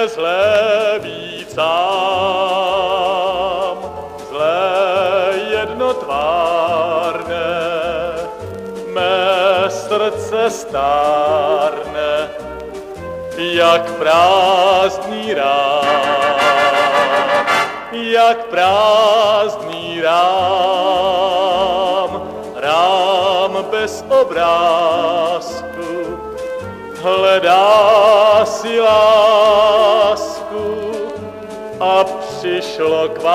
zlé víc sám, zlé jednotvárné, mé srdce stárne, jak prázdný rám, jak prázdný rám, rám bez obrázku, hledá si lásku a přišlo k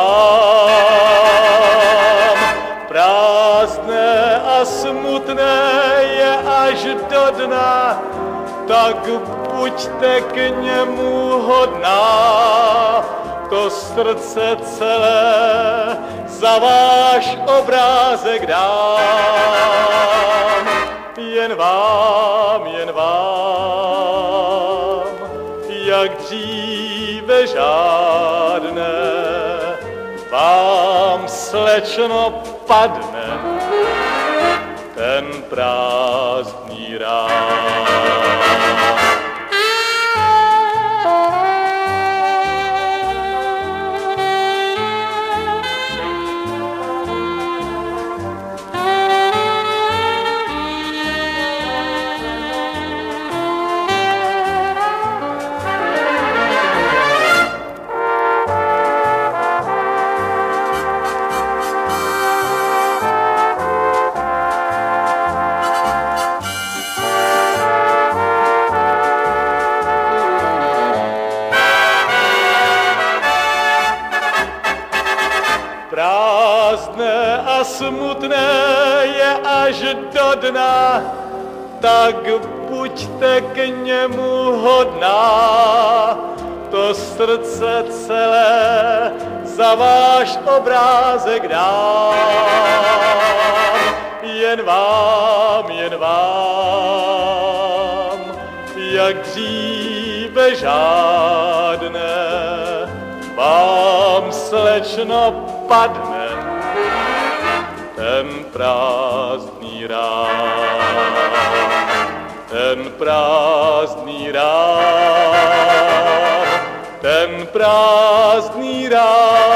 vám. Prázdné a smutné je až do dna, tak buďte k němu hodná, to srdce celé za váš obrázek dám. Jen vám, jak dříve žádné, vám slečno padne ten prázdný rám. Prázdné a smutné je až do dna, tak buďte k němu hodná, to srdce celé za váš obrázek dám. Jen vám, jak dříve žádné, vám slečno padne ten prázdný rám, ten prázdný rám, ten prázdný rám.